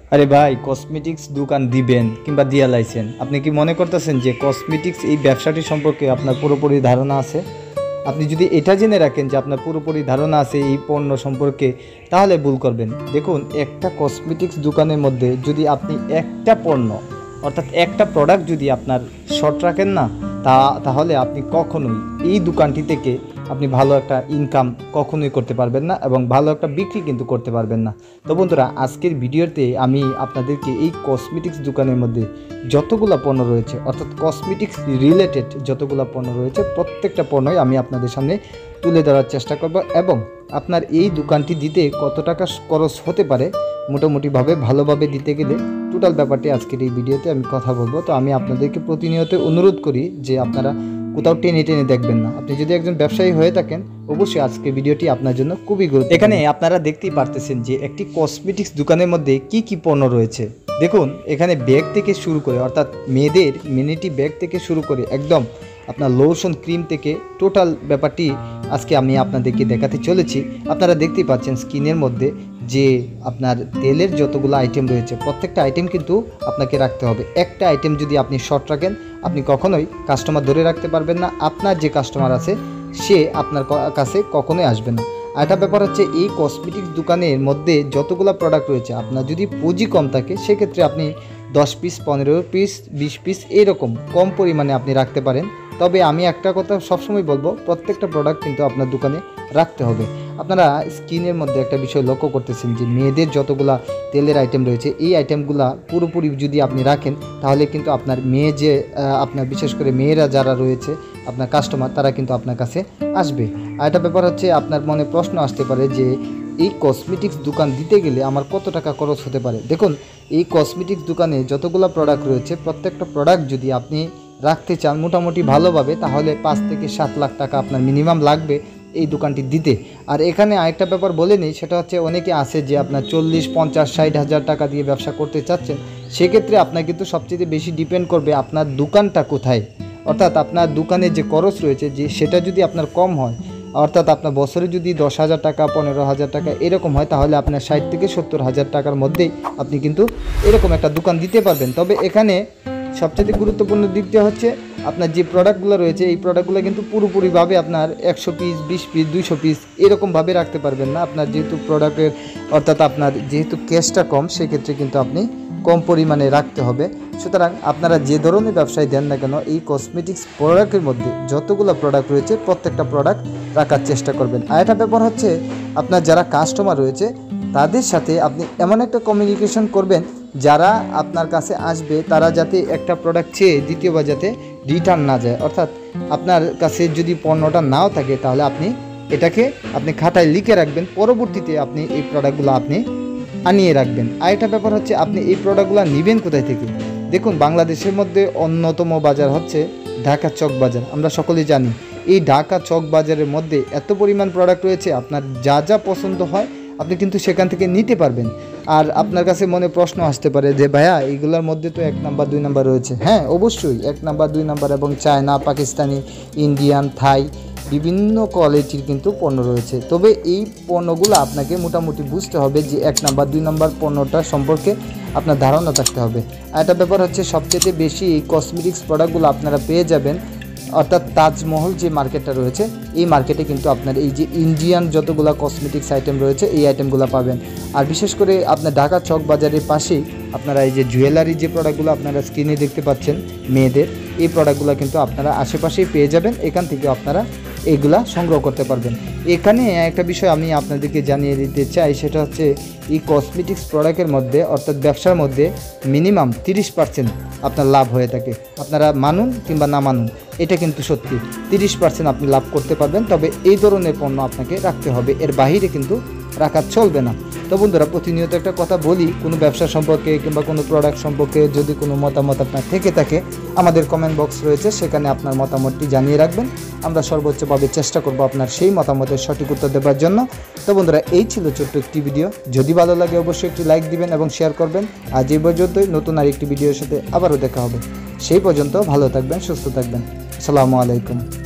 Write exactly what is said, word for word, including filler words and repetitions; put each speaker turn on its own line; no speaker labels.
আরে ভাই, কসমেটিক্স দোকান দিবেন কিংবা দিয়া লাইছেন, আপনি কি মনে করতেছেন যে কসমেটিক্স এই ব্যবসাটি সম্পর্কে আপনার পুরোপুরি ধারণা আছে? আপনি যদি এটা জেনে রাখেন যে আপনার পুরোপুরি ধারণা আছে এই পণ্য সম্পর্কে, তাহলে ভুল করবেন। দেখুন, একটা কসমেটিক্স দোকানের মধ্যে যদি আপনি একটা পণ্য অর্থাৎ একটা প্রোডাক্ট যদি আপনার শর্ট রাখেন না, তা তাহলে আপনি কখনোই এই দোকানটি থেকে আপনি ভালো একটা ইনকাম কখনোই করতে পারবেন না এবং ভালো একটা বিক্রি কিন্তু করতে পারবেন না। তো বন্ধুরা, আজকের ভিডিওতে আমি আপনাদেরকে এই কসমেটিক্স দোকানের মধ্যে যতগুলো পণ্য রয়েছে অর্থাৎ কসমেটিক্স রিলেটেড যতগুলো পণ্য রয়েছে প্রত্যেকটা পণ্যই আমি আপনাদের সামনে তুলে ধরার চেষ্টা করব এবং আপনার এই দোকানটি দিতে কত টাকা খরচ হতে পারে মোটামুটিভাবে ভালোভাবে দিতে গেলে টোটাল ব্যাপারটি আজকের এই ভিডিওতে আমি কথা বলবো। তো আমি আপনাদেরকে প্রতিনিয়ত অনুরোধ করি যে আপনারা কোথাও টেনে টেনে দেখবেন না। আপনি যদি একজন ব্যবসায়ী হয়ে থাকেন, অবশ্যই আজকের ভিডিওটি আপনার জন্য খুবই গুরুত্বপূর্ণ। এখানে আপনারা দেখতেই পারতেছেন যে একটি কসমেটিক্স দোকানের মধ্যে কি কি পণ্য রয়েছে। দেখুন, এখানে ব্যাগ থেকে শুরু করে অর্থাৎ মেয়েদের মিনিটি ব্যাগ থেকে শুরু করে একদম আপনার লোশন ক্রিম থেকে টোটাল ব্যাপারটি আজকে আমি আপনাদেরকে দেখাতে চলেছি। আপনারা দেখতেই পাচ্ছেন স্কিনের মধ্যে যে আপনার তেলের যতগুলো আইটেম রয়েছে প্রত্যেকটা আইটেম কিন্তু আপনাকে রাখতে হবে। একটা আইটেম যদি আপনি শর্ট রাখেন, আপনি কখনোই কাস্টমার ধরে রাখতে পারবেন না। আপনার যে কাস্টমার আছে সে আপনার কাছে কখনোই আসবে না। আর একটা ব্যাপার হচ্ছে, এই কসমেটিক্স দোকানের মধ্যে যতগুলো প্রোডাক্ট রয়েছে আপনার যদি পুঁজি কম থাকে সেক্ষেত্রে আপনি দশ পিস পনেরো পিস বিশ পিস এরকম কম পরিমাণে আপনি রাখতে পারেন। তবে আমি একটা কথা সবসময় বলবো, প্রত্যেকটা প্রোডাক্ট কিন্তু আপনার দোকানে রাখতে হবে। আপনারা স্কিনের মধ্যে একটা বিষয় লক্ষ্য করতেছেন যে মেয়েদের যতগুলা তেলের আইটেম রয়েছে এই আইটেমগুলা পুরোপুরি যদি আপনি রাখেন তাহলে কিন্তু আপনার মেয়ে যে আপনার বিশেষ করে মেয়েরা যারা রয়েছে আপনার কাস্টমার, তারা কিন্তু আপনার কাছে আসবে। আর একটা ব্যাপার হচ্ছে, আপনার মনে প্রশ্ন আসতে পারে যে এই কসমেটিক্স দোকান দিতে গেলে আমার কত টাকা খরচ হতে পারে। দেখুন, এই কসমেটিক্স দোকানে যতগুলো প্রোডাক্ট রয়েছে প্রত্যেকটা প্রোডাক্ট যদি আপনি রাখতে চান মোটামুটি ভালোভাবে, তাহলে পাঁচ থেকে সাত লাখ টাকা আপনার মিনিমাম লাগবে এই দোকানটি দিতে। আর এখানে আরেকটা ব্যাপার বলে নিই, সেটা হচ্ছে অনেকে আছে যে আপনার চল্লিশ পঞ্চাশ ষাট হাজার টাকা দিয়ে ব্যবসা করতে চাচ্ছেন। সেক্ষেত্রে আপনার কিন্তু সবচেয়ে বেশি ডিপেন্ড করবে আপনার দোকানটা কোথায়, অর্থাৎ আপনার দোকানে যে খরচ রয়েছে যে সেটা যদি আপনার কম হয়, অর্থাৎ আপনার বছরে যদি দশ হাজার টাকা পনেরো হাজার টাকা এরকম হয়, তাহলে আপনার ষাট থেকে সত্তর হাজার টাকার মধ্যেই আপনি কিন্তু এরকম একটা দোকান দিতে পারবেন। তবে এখানে সবচেয়ে গুরুত্বপূর্ণ দিকটা হচ্ছে আপনার যে প্রোডাক্টগুলো রয়েছে এই প্রোডাক্টগুলো কিন্তু পুরোপুরিভাবে আপনার একশো পিস বিশ পিস দুইশো পিস এরকমভাবে রাখতে পারবেন না। আপনার যেহেতু প্রোডাক্টের অর্থাৎ আপনার যেহেতু ক্যাশটা কম, সেক্ষেত্রে কিন্তু আপনি কম পরিমাণে রাখতে হবে। সুতরাং আপনারা যে ধরনের ব্যবসায় দেন না কেন, এই কসমেটিক্স প্রোডাক্টের মধ্যে যতগুলো প্রোডাক্ট রয়েছে প্রত্যেকটা প্রোডাক্ট রাখার চেষ্টা করবেন। আর একটা ব্যাপার হচ্ছে, আপনার যারা কাস্টমার রয়েছে তাদের সাথে আপনি এমন একটা কমিউনিকেশন করবেন যারা আপনার কাছে আসবে তারা যাতে একটা প্রোডাক্ট চেয়ে দ্বিতীয়বার যাতে রিটার্ন না যায়। অর্থাৎ আপনার কাছে যদি পণ্যটা নাও থাকে তাহলে আপনি এটাকে আপনি খাতায় লিখে রাখবেন, পরবর্তীতে আপনি এই প্রোডাক্টগুলো আপনি আনিয়ে রাখবেন। আর একটা ব্যাপার হচ্ছে, আপনি এই প্রোডাক্টগুলো নেবেন কোথায় থেকে। দেখুন, বাংলাদেশের মধ্যে অন্যতম বাজার হচ্ছে ঢাকা চক বাজার। আমরা সকলেই জানি এই ঢাকা চক বাজারের মধ্যে এত পরিমাণ প্রোডাক্ট রয়েছে, আপনার যা যা পছন্দ হয় আপনি কিন্তু সেখান থেকে নিতে পারবেন। আর আপনার কাছে মনে প্রশ্ন আসতে পারে যে ভাইয়া, এইগুলোর মধ্যে তো এক নাম্বার দুই নাম্বার রয়েছে। হ্যাঁ, অবশ্যই এক নাম্বার দুই নাম্বার এবং চায়না, পাকিস্তানি, ইন্ডিয়ান, থাই বিভিন্ন কোয়ালিটির কিন্তু পণ্য রয়েছে। তবে এই পণ্যগুলো আপনাকে মোটামুটি বুঝতে হবে যে এক নাম্বার দুই নাম্বার পণ্যটা সম্পর্কে আপনার ধারণা থাকতে হবে। আর একটা ব্যাপার হচ্ছে, সবচেয়ে বেশি এই কসমেটিক্স প্রোডাক্টগুলো আপনারা পেয়ে যাবেন অর্থাৎ তাজমহল যে মার্কেটটা রয়েছে এই মার্কেটে কিন্তু আপনার এই যে ইন্ডিয়ান যতগুলো কসমেটিক্স আইটেম রয়েছে এই আইটেমগুলো পাবেন। আর বিশেষ করে আপনার ঢাকা চক বাজারের পাশেই আপনারা এই যে জুয়েলারি যে প্রোডাক্টগুলো আপনারা স্ক্রিনে দেখতে পাচ্ছেন মেয়েদের, এই প্রোডাক্টগুলো কিন্তু আপনারা আশেপাশেই পেয়ে যাবেন। এখান থেকে আপনারা এইগুলা সংগ্রহ করতে পারবেন। এখানে একটা বিষয় আমি আপনাদেরকে জানিয়ে দিতে চাই, সেটা হচ্ছে এই কসমেটিক্স প্রোডাক্টের মধ্যে অর্থাৎ ব্যবসার মধ্যে মিনিমাম তিরিশ পার্সেন্ট আপনার লাভ হয়ে থাকে। আপনারা মানুন কিংবা না মানুন, এটা কিন্তু সত্যি, তিরিশ পার্সেন্ট আপনি লাভ করতে পারবেন। তবে এই ধরনের পণ্য আপনাকে রাখতে হবে, এর বাহিরে কিন্তু রাখা চলবে না। তো বন্ধুরা, প্রতিনিয়ত একটা কথা বলি, কোনো ব্যবসা সম্পর্কে কিংবা কোনো প্রোডাক্ট সম্পর্কে যদি কোনো মতামত আপনার থেকে থাকে, আমাদের কমেন্ট বক্স রয়েছে, সেখানে আপনার মতামতটি জানিয়ে রাখবেন। আমরা সর্বোচ্চভাবে চেষ্টা করব আপনার সেই মতামতের সঠিক উত্তর দেওয়ার জন্য। তো বন্ধুরা, এই ছিল ছোট্ট একটি ভিডিও। যদি ভালো লাগে অবশ্যই একটি লাইক দিবেন এবং শেয়ার করবেন। আজ এই পর্যন্তই, নতুন আরেকটি ভিডিওর সাথে আবারও দেখা হবে। সেই পর্যন্ত ভালো থাকবেন, সুস্থ থাকবেন। আসসালামু আলাইকুম।